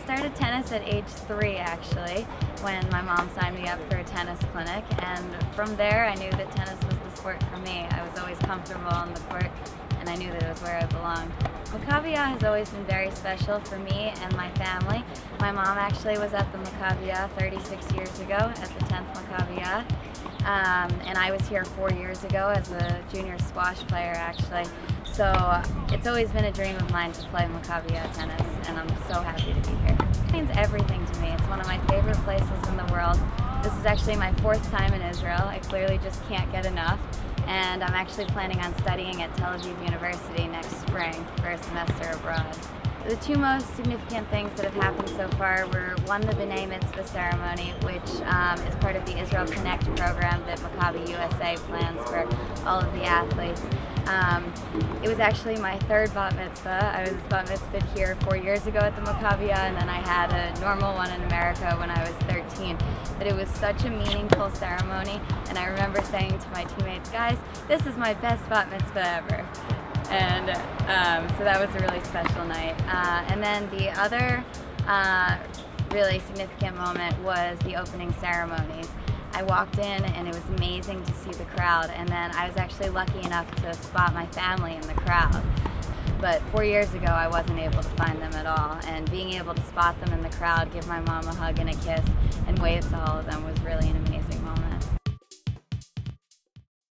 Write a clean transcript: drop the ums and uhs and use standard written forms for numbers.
started tennis at age 3 actually, when my mom signed me up for a tennis clinic, and from there I knew that tennis was the sport for me. I was always comfortable on the court, and I knew that it was where I belonged. Maccabiah has always been very special for me and my family. My mom actually was at the Maccabiah 36 years ago, at the 10th Maccabiah, and I was here 4 years ago as a junior squash player actually. So it's always been a dream of mine to play Maccabiah tennis, and I'm so happy to be here. It means everything to me. It's one of my favorite places in the world. This is actually my 4th time in Israel. I clearly just can't get enough. And I'm actually planning on studying at Tel Aviv University next spring for a semester abroad. The 2 most significant things that have happened so far were, one, the B'nai Mitzvah ceremony, which is part of the Israel Connect program that Maccabi USA plans for all of the athletes. It was actually my 3rd bat mitzvah. I was bat mitzvahed here 4 years ago at the Maccabiah, and then I had a normal one in America when I was 13. But it was such a meaningful ceremony, and I remember saying to my teammates, guys, this is my best bat mitzvah ever. And so that was a really special night. And then the other really significant moment was the opening ceremonies. I walked in and it was amazing to see the crowd, and then I was actually lucky enough to spot my family in the crowd. But 4 years ago I wasn't able to find them at all, and being able to spot them in the crowd, give my mom a hug and a kiss, and wave to all of them was really an amazing moment.